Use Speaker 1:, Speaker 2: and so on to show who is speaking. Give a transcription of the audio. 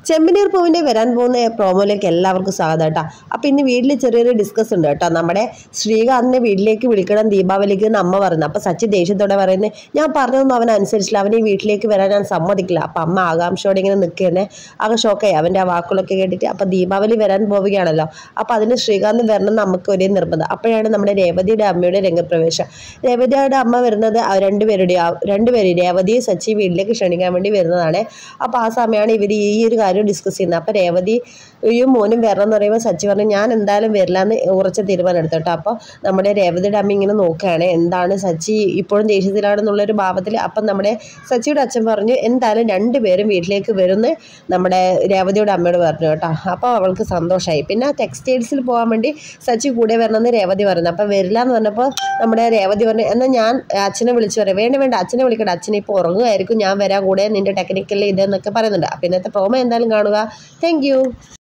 Speaker 1: ചെമ്പനീർ പൂവിൻ്റെ വരാൻ പോകുന്ന പ്രോമോയിലേക്ക് എല്ലാവർക്കും സ്വാഗതം കേട്ടോ. അപ്പോൾ ഇന്ന് വീട്ടിൽ ചെറിയൊരു ഡിസ്കസ് ഉണ്ട് കേട്ടോ. നമ്മുടെ ശ്രീകാന്തിനെ വീട്ടിലേക്ക് വിളിക്കണം ദീപാവലിക്ക് എന്ന് അമ്മ പറയുന്നത്. അപ്പോൾ സച്ചി ദേഷ്യത്തോടെ പറയുന്നത്, ഞാൻ പറഞ്ഞതൊന്നും അവൻ അനുസരിച്ചില്ല, അവനെ ഈ വീട്ടിലേക്ക് വരാൻ ഞാൻ സമ്മതിക്കില്ല. അപ്പം അമ്മ ആകാംക്ഷയോടെ ഇങ്ങനെ നിൽക്കുകയാണ്. ആകെ ഷോക്കായി അവൻ്റെ ആ വാക്കുകളൊക്കെ കേട്ടിട്ട്. അപ്പോൾ ദീപാവലി വരാൻ പോവുകയാണല്ലോ, അപ്പോൾ അതിന് ശ്രീകാന്ത് വരണം നമുക്ക് ഒരേ നിർബന്ധം. അപ്പോഴാണ് നമ്മുടെ രേവതിയുടെ അമ്മയുടെ രംഗപ്രവേശം. രേവതിയുടെ അമ്മ വരുന്നത് രണ്ടുപേരും രേവതിയെ സച്ചി വീട്ടിലേക്ക് ക്ഷണിക്കാൻ വേണ്ടി വരുന്നതാണ്. അപ്പോൾ ആ സമയമാണ് ഇവർ ഈ ഒരു കാര്യം ഡിസ്കസ് ചെയ്യുന്നത്. അപ്പോൾ രേവതിയും മോനും വരണം എന്ന് പറയുമ്പോൾ സച്ചി പറഞ്ഞു, ഞാൻ എന്തായാലും വരില്ല എന്ന് ഉറച്ച തീരുമാനം എടുത്തു കേട്ടോ. അപ്പോൾ നമ്മുടെ രേവതിയുടെ അമ്മ ഇങ്ങനെ നോക്കുകയാണ്, എന്താണ് സച്ചി ഇപ്പോഴും ദേഷ്യത്തിലാണെന്നുള്ളൊരു ഭാവത്തിൽ. അപ്പം നമ്മുടെ സച്ചിയുടെ അച്ഛൻ പറഞ്ഞു, എന്തായാലും രണ്ടുപേരും വീട്ടിലേക്ക് വരുമെന്ന് നമ്മുടെ രേവതിയുടെ അമ്മയോട് പറഞ്ഞു കേട്ടോ. അപ്പോൾ അവൾക്ക് സന്തോഷമായി. പിന്നെ ടെക്സ്റ്റൈൽസിൽ പോകാൻ വേണ്ടി സച്ചി കൂടെ വരണമെന്ന് രേവതി പറഞ്ഞു. അപ്പോൾ വരില്ല എന്ന് പറഞ്ഞപ്പോൾ നമ്മുടെ രേവതി പറഞ്ഞു, എന്നാൽ ഞാൻ അച്ഛനെ വിളിച്ചു പറയാം. വേണ്ട അച്ഛനെ വിളിക്കട്ടെ, അച്ഛനെ ഇപ്പോൾ ഉറങ്ങുമായിരിക്കും, ഞാൻ വരാൻ കൂടെ, നിൻ്റെ ടെക്നിക്കൽ ഇതെന്നൊക്കെ പറയുന്നുണ്ട്. അപ്പോൾ ഇന്നത്തെ പ്രോമോ എന്തായാലും കാണുക. Thank U.